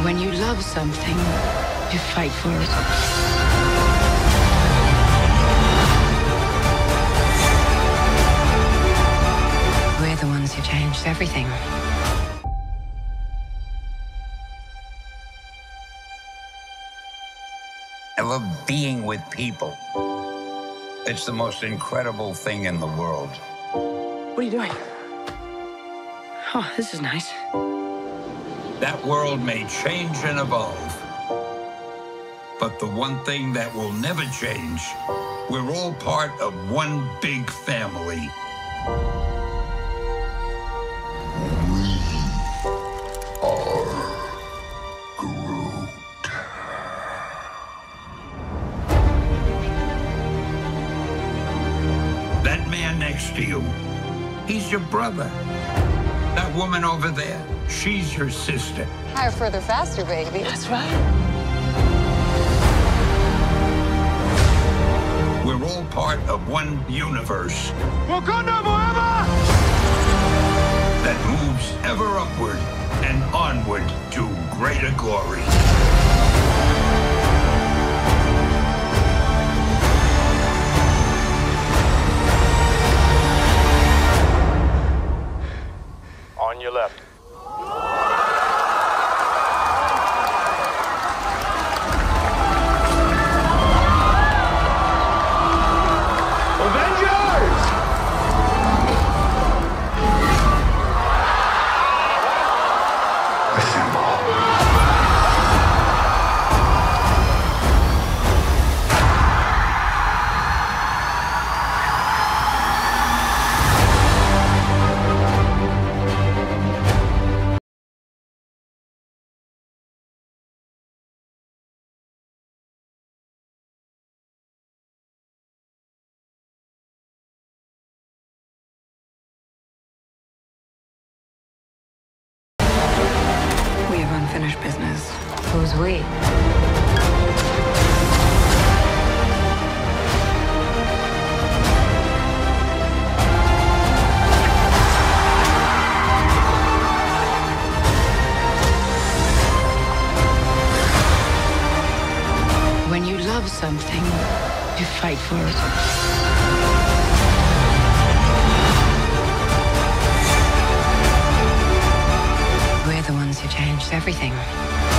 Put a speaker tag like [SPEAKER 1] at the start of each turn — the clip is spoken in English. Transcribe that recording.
[SPEAKER 1] When you love something, you fight for it. We're the ones who changed everything.
[SPEAKER 2] I love being with people. It's the most incredible thing in the world.
[SPEAKER 1] What are you doing? Oh, this is nice.
[SPEAKER 2] That world may change and evolve, but the one thing that will never change, we're all part of one big family. That man next to you, he's your brother. That woman over there, she's your sister.
[SPEAKER 3] Higher, further, faster, baby.
[SPEAKER 1] That's right.
[SPEAKER 2] We're all part of one universe
[SPEAKER 4] Wakanda forever!
[SPEAKER 2] that moves ever upward and onward to greater glory.
[SPEAKER 4] On your left. Avengers!
[SPEAKER 1] We have unfinished business.
[SPEAKER 3] Who's we?
[SPEAKER 1] When you love something, you fight for it. We're the ones who changed everything.